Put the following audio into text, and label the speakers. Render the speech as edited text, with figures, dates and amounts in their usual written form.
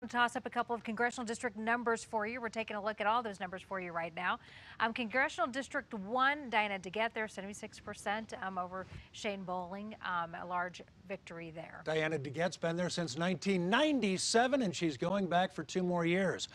Speaker 1: Toss up a couple of congressional district numbers for you. We're taking a look at all those numbers for you right now. Congressional District 1, Diane DeGette there, 76% over Shane Bowling, a large victory there.
Speaker 2: Diane DeGette's been there since 1997, and she's going back for 2 more years.